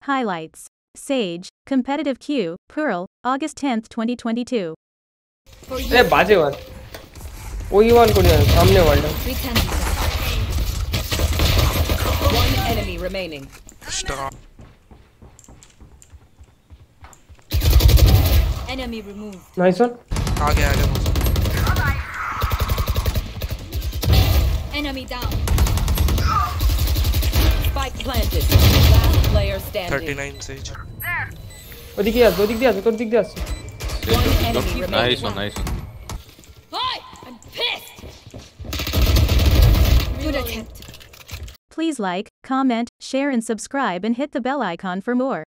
Highlights. Sage, competitive queue, Pearl, August 10th, 2022. ए बाजे one वही one को नहीं सामने वाला One enemy remaining. Stop. Enemy removed. Nice one आगे आगे Enemy down. Spike planted. Last player standing. 39 Sage. वो दिख गया तो दिख गया One enemy remaining. Nice. Hi, I'm pissed. Good attempt. Please like, comment, share and subscribe and hit the bell icon for more.